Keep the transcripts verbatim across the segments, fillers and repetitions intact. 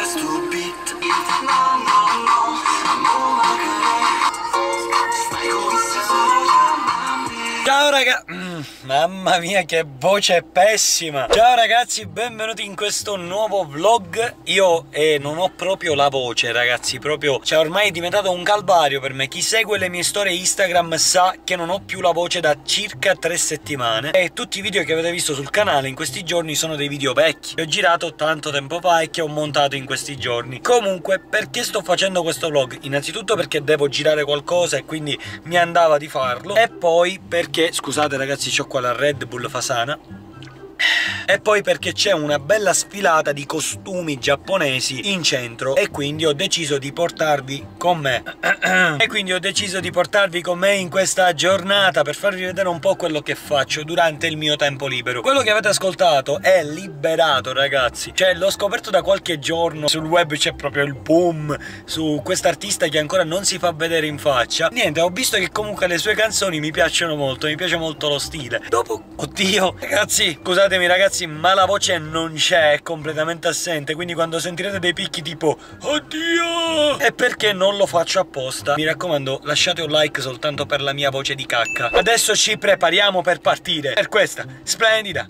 Ciao raga... Mm, mamma mia che voce pessima. Ciao ragazzi, benvenuti in questo nuovo vlog. Io eh, non ho proprio la voce ragazzi, proprio... Cioè ormai è diventato un calvario per me. Chi segue le mie storie Instagram sa che non ho più la voce da circa tre settimane. E tutti i video che avete visto sul canale in questi giorni sono dei video vecchi che ho girato tanto tempo fa e che ho montato in questi giorni. Comunque, perché sto facendo questo vlog? Innanzitutto perché devo girare qualcosa e quindi mi andava di farlo. E poi perché... Scusate ragazzi, c'ho qua la Red Bull Fasana. E poi perché c'è una bella sfilata di costumi giapponesi in centro e quindi ho deciso di portarvi con me e quindi ho deciso di portarvi con me in questa giornata per farvi vedere un po' quello che faccio durante il mio tempo libero. Quello che avete ascoltato è Liberato ragazzi, cioè l'ho scoperto da qualche giorno, sul web c'è proprio il boom su quest'artista che ancora non si fa vedere in faccia. Niente, ho visto che comunque le sue canzoni mi piacciono molto, mi piace molto lo stile. Dopo, oddio ragazzi, scusatemi ragazzi, ma la voce non c'è, è completamente assente, quindi quando sentirete dei picchi tipo oddio è perché non lo faccio apposta. Mi raccomando, lasciate un like soltanto per la mia voce di cacca. Adesso ci prepariamo per partire per questa splendida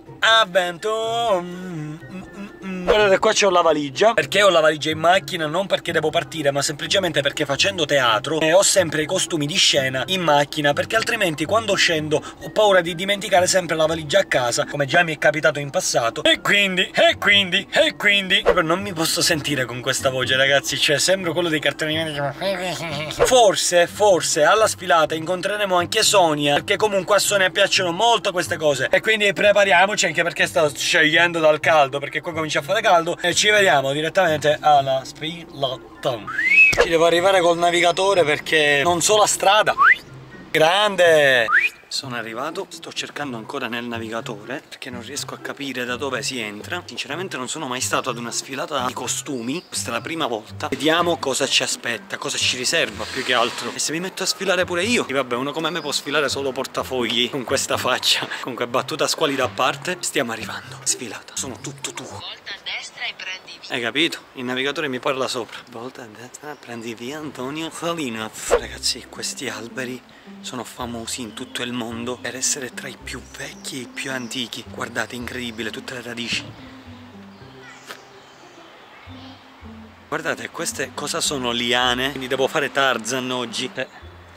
avventura. Guardate, qua c'ho la valigia. Perché ho la valigia in macchina? Non perché devo partire, ma semplicemente perché facendo teatro eh, ho sempre i costumi di scena in macchina, perché altrimenti quando scendo ho paura di dimenticare sempre la valigia a casa, come già mi è capitato in passato. E quindi, e quindi, e quindi proprio non mi posso sentire con questa voce ragazzi, cioè sembro quello dei cartoni animati. Forse, forse alla sfilata incontreremo anche Sonia, perché comunque a Sonia piacciono molto queste cose. E quindi prepariamoci, anche perché sto scegliendo dal caldo, perché qua comincia a fare caldo. E ci vediamo direttamente alla sfilata. Ci devo arrivare col navigatore perché non so la strada. Grande! Sono arrivato, sto cercando ancora nel navigatore perché non riesco a capire da dove si entra. Sinceramente non sono mai stato ad una sfilata di costumi, questa è la prima volta. Vediamo cosa ci aspetta, cosa ci riserva più che altro. E se mi metto a sfilare pure io? E vabbè, uno come me può sfilare solo portafogli con questa faccia. Comunque, battuta squalida a parte, stiamo arrivando. Sfilata, sono tutto tuo. Volta a destra e prendi via. Hai capito? Il navigatore mi parla sopra. Volta a destra, prendi via Antonio Salinas. Ragazzi, questi alberi sono famosi in tutto il mondo per essere tra i più vecchi e i più antichi. Guardate, incredibile, tutte le radici. Guardate, queste cosa sono? Liane? Quindi devo fare Tarzan oggi. Eh.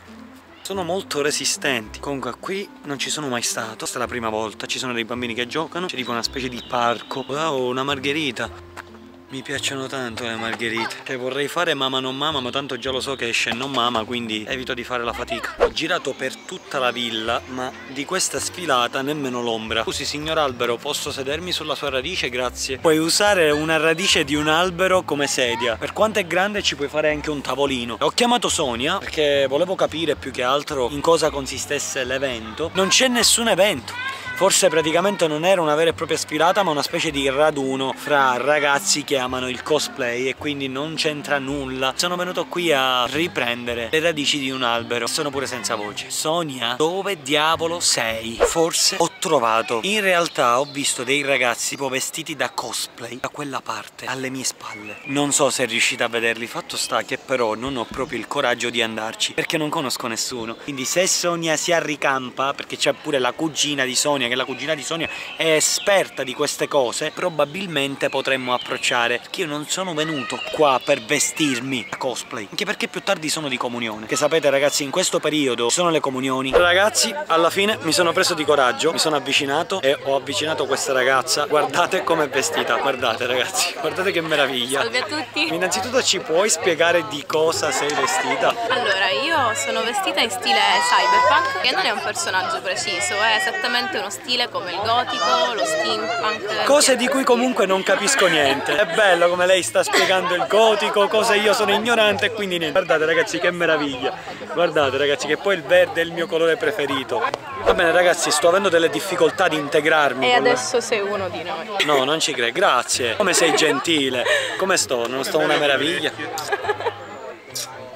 Sono molto resistenti. Comunque qui non ci sono mai stato. Questa è la prima volta. Ci sono dei bambini che giocano. C'è tipo una specie di parco. Wow, una margherita. Mi piacciono tanto le margherite. Cioè vorrei fare mamma non mamma, ma tanto già lo so che esce non mamma, quindi evito di fare la fatica. Ho girato per tutta la villa, ma di questa sfilata nemmeno l'ombra. Scusi signor albero, posso sedermi sulla sua radice? Grazie. Puoi usare una radice di un albero come sedia. Per quanto è grande ci puoi fare anche un tavolino. Ho chiamato Sonia perché volevo capire più che altro in cosa consistesse l'evento. Non c'è nessun evento. Forse praticamente non era una vera e propria sfilata, ma una specie di raduno fra ragazzi che amano il cosplay e quindi non c'entra nulla. Sono venuto qui a riprendere le radici di un albero. Sono pure senza voce. Sonia, dove diavolo sei? Forse ho trovato. In realtà ho visto dei ragazzi tipo vestiti da cosplay da quella parte, alle mie spalle. Non so se riuscite a vederli. Fatto sta che però non ho proprio il coraggio di andarci perché non conosco nessuno. Quindi se Sonia si arricampa, perché c'è pure la cugina di Sonia, che la cugina di Sonia è esperta di queste cose, probabilmente potremmo approcciare, perché io non sono venuto qua per vestirmi da cosplay, anche perché più tardi sono di comunione, che sapete ragazzi in questo periodo sono le comunioni. Ragazzi, alla fine mi sono preso di coraggio, mi sono avvicinato e ho avvicinato questa ragazza. Guardate com'è vestita, guardate ragazzi, guardate che meraviglia. Salve a tutti. Innanzitutto ci puoi spiegare di cosa sei vestita? Allora, io sono vestita in stile cyberpunk, che non è un personaggio preciso, è esattamente uno stile come il gotico, lo steampunk. Cose di cui comunque non capisco niente. È bello come lei sta spiegando il gotico, cose io sono ignorante e quindi niente. Guardate ragazzi che meraviglia. Guardate ragazzi che poi il verde è il mio colore preferito. Va bene ragazzi, sto avendo delle difficoltà di integrarmi. E adesso sei uno di noi. No, non ci credo, grazie. Come sei gentile. Come sto? Non sto una meraviglia?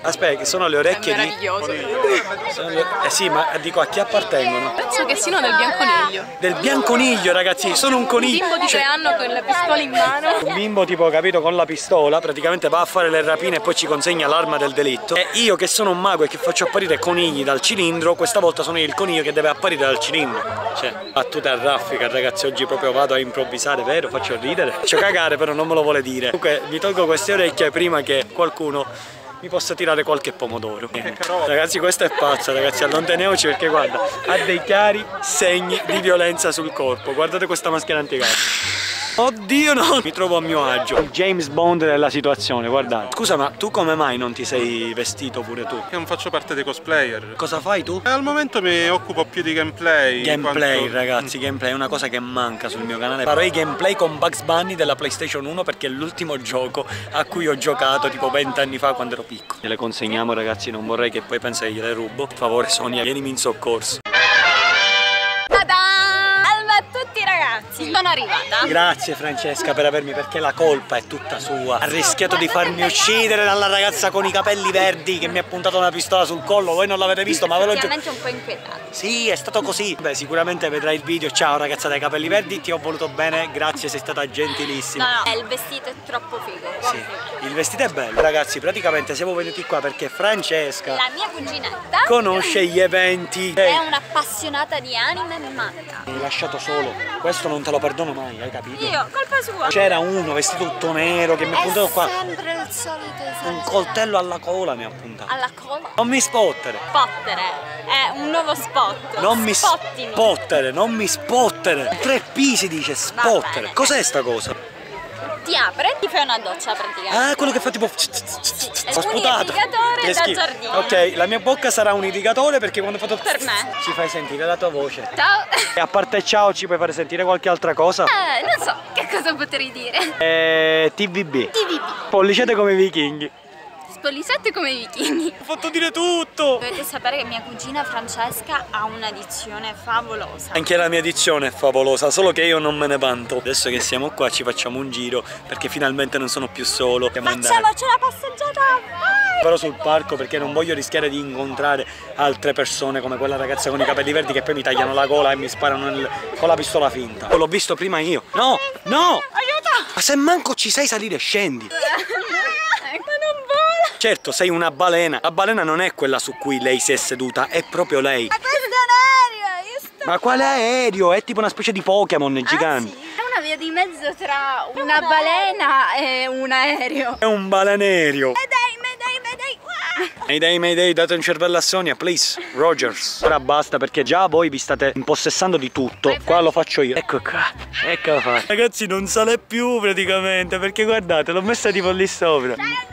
Aspetta, che sono le orecchie È di... meraviglioso. Sono le- Eh sì, ma dico, a chi appartengono? Penso che siano del bianconiglio. Del bianconiglio, ragazzi, sono un Un coniglio. bimbo di tre anni con la pistola in mano. Un bimbo tipo, capito, con la pistola, praticamente va a fare le rapine e poi ci consegna l'arma del delitto. E io che sono un mago e che faccio apparire conigli dal cilindro, questa volta sono io il coniglio che deve apparire dal cilindro. Cioè, battute a raffica, ragazzi, oggi proprio vado a improvvisare, vero? Faccio ridere. Faccio cagare, però non me lo vuole dire. Comunque, mi tolgo queste orecchie prima che qualcuno mi possa tirare qualche pomodoro. Ragazzi, questa è pazza, ragazzi, allontaniamoci perché guarda, ha dei chiari segni di violenza sul corpo. Guardate questa maschera antigatta. Oddio no! Mi trovo a mio agio. Il James Bond della situazione, guardate. Scusa, ma tu come mai non ti sei vestito pure tu? Che non faccio parte dei cosplayer. Cosa fai tu? E al momento mi occupo più di gameplay. Gameplay, quanto... ragazzi, gameplay è una cosa che manca sul mio canale. Farò i gameplay con Bugs Bunny della PlayStation uno perché è l'ultimo gioco a cui ho giocato tipo venti anni fa quando ero piccolo. Gliele consegniamo, ragazzi, non vorrei che poi pensi che gliele rubo. Per favore, Sonia, vienimi in soccorso. Sono arrivata. Grazie Francesca per avermi, perché la colpa è tutta sua. Ha rischiato di farmi uccidere dalla ragazza con i capelli verdi che mi ha puntato una pistola sul collo. Voi non l'avete visto, ma ve l'ho già... Effettivamente un po' inquietante. Sì, è stato così. Beh, sicuramente vedrai il video. Ciao ragazza dai capelli verdi, ti ho voluto bene, grazie, sei stata gentilissima. No, no, il vestito è troppo figo. Sì, il vestito è bello. Ragazzi, praticamente siamo venuti qua perché Francesca La mia cuginetta conosce gli eventi. è un'appassionata di anime e manga. Mi hai lasciato solo, questo non te lo perdono mai, hai capito? Io, colpa sua. C'era uno vestito tutto nero che mi ha puntato qua. sempre il solito esatto. Un coltello alla cola mi ha puntato. Alla cola. Non mi spottere. Spottere. È un nuovo spot. Non mi Spottimi. spottere, non mi spottere. Tre P si dice spottere. bene. Cos'è sta cosa? Ti apre, ti fai una doccia praticamente. Ah, quello che fa tipo... Ho un sputato. irrigatore Che da schifo. giardino. Ok, la mia bocca sarà un irrigatore perché quando ho fatto... Per me. Ci fai sentire la tua voce. Ciao. E a parte ciao ci puoi fare sentire qualche altra cosa? Eh, non so che cosa potrei dire. Eh, T V B. T V B. Pollicete come i vichinghi. Spollisette come i vichinghi. Ho fatto dire tutto. Dovete sapere che mia cugina Francesca ha una dizione favolosa. Anche la mia dizione è favolosa, solo che io non me ne vanto. Adesso che siamo qua ci facciamo un giro perché finalmente non sono più solo. Possiamo andare. Facciamoci la passeggiata, vai! Però sul parco, perché non voglio rischiare di incontrare altre persone come quella ragazza con i capelli verdi che poi mi tagliano la gola e mi sparano nel... con la pistola finta. L'ho visto prima io. No, no! Aiuto! Ma se manco ci sai salire, scendi. Ma non vola! Certo, sei una balena. La balena non è quella su cui lei si è seduta, è proprio lei. Ma questo è un aereo! Io sto... Ma quale aereo? È tipo una specie di Pokémon gigante. Ah, sì? È una via di mezzo tra una balena e un aereo. È un balenario. Mayday, mayday, mayday! Mayday, mayday, date un cervello a Sonia, please. Rogers. Ora basta perché già voi vi state impossessando di tutto. Qua lo faccio io. Ecco qua. Ecco qua. Ragazzi, non sale più praticamente perché guardate, l'ho messa tipo lì sopra.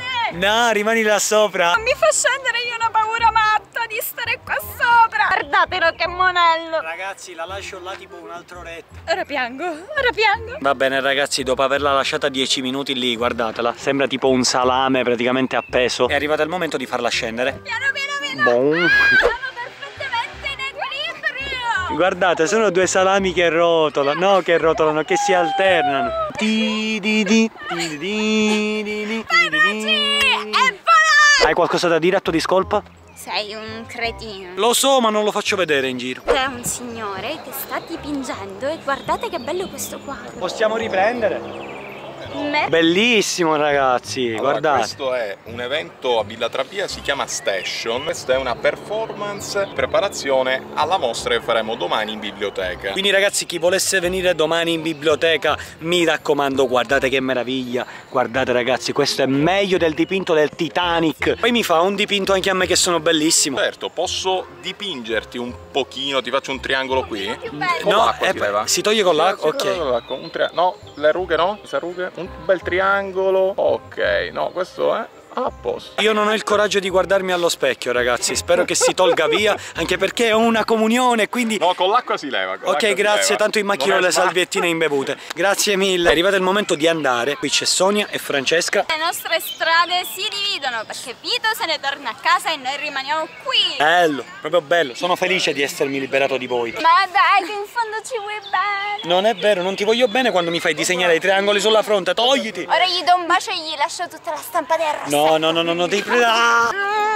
No, rimani là sopra. Mi fa scendere, io ho una paura matta di stare qua sopra. Guardatelo che monello. Ragazzi, la lascio là tipo un'altra oretta. Ora piango, ora piango. Va bene ragazzi, dopo averla lasciata dieci minuti lì, guardatela, sembra tipo un salame praticamente appeso. È arrivato il momento di farla scendere. Piano piano piano. Boom. Siamo perfettamente in equilibrio. Guardate, sono due salami che rotolano, no che rotolano, che si alternano. Ti di di, ti di di, di di, ti di di. E voilà. Hai qualcosa da dire a tua discolpa? Sei un cretino. Lo so, ma non lo faccio vedere in giro. C'è un signore che sta dipingendo e guardate che bello questo quadro. Possiamo riprendere? Me. Bellissimo ragazzi, Allora, guardate. questo è un evento a Villa Trapia, si chiama Station. Questa è una performance preparazione alla mostra che faremo domani in biblioteca. Quindi ragazzi, chi volesse venire domani in biblioteca, mi raccomando, guardate che meraviglia. Guardate ragazzi, questo è meglio del dipinto del Titanic. Poi mi fa un dipinto anche a me che sono bellissimo. Certo, posso dipingerti un pochino, ti faccio un triangolo qui? Con No, l'acqua eh, si leva? si toglie con l'acqua, Si ok. toglie con l'acqua, un tri- No, le rughe no? Queste rughe? Un bel triangolo. Ok, no, questo è a posto. Io non ho il coraggio di guardarmi allo specchio ragazzi, spero che si tolga via, anche perché è una comunione, quindi... No, con l'acqua si leva. con l'acqua Ok, si grazie, leva. tanto immacchino Non è le sbaglio. salviettine imbevute. Grazie mille. È arrivato il momento di andare. Qui c'è Sonia e Francesca. Le nostre strade si dividono perché Vito se ne torna a casa e noi rimaniamo qui. Bello, proprio bello. Sono felice di essermi liberato di voi. Ma dai, che in fondo ci vuoi bene. Non è vero, non ti voglio bene quando mi fai disegnare i triangoli sulla fronte. Togliti. Ora gli do un bacio e gli lascio tutta la stampa del rosso. No, no, no, no, no, devi... Ah!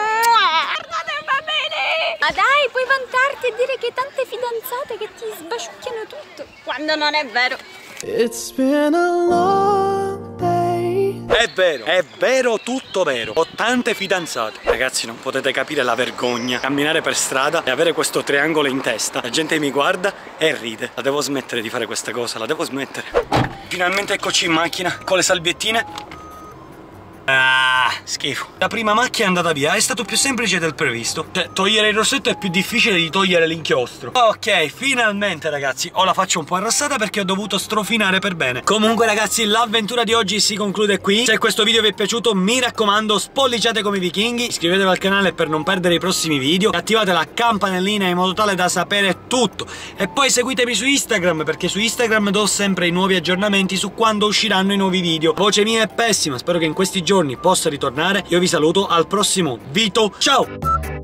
Ma dai, puoi vantarti e dire che hai tante fidanzate che ti sbaciucchiano tutto, quando non è vero. It's been a long day. È vero, è vero, tutto vero. Ho tante fidanzate. Ragazzi, non potete capire la vergogna. Camminare per strada e avere questo triangolo in testa. La gente mi guarda e ride. La devo smettere di fare questa cosa, la devo smettere. Finalmente eccoci in macchina con le salviettine. Ah, schifo. La prima macchina è andata via, è stato più semplice del previsto. Cioè, togliere il rossetto è più difficile di togliere l'inchiostro. Ok, finalmente ragazzi, ho la faccia un po' arrossata perché ho dovuto strofinare per bene. Comunque ragazzi, l'avventura di oggi si conclude qui. Se questo video vi è piaciuto, mi raccomando, spolliciate come i vichinghi, iscrivetevi al canale per non perdere i prossimi video, attivate la campanellina in modo tale da sapere tutto. E poi seguitemi su Instagram, perché su Instagram do sempre i nuovi aggiornamenti su quando usciranno i nuovi video. Voce mia è pessima, spero che in questi giorni possa ritornare. Io vi saluto al prossimo video. Ciao!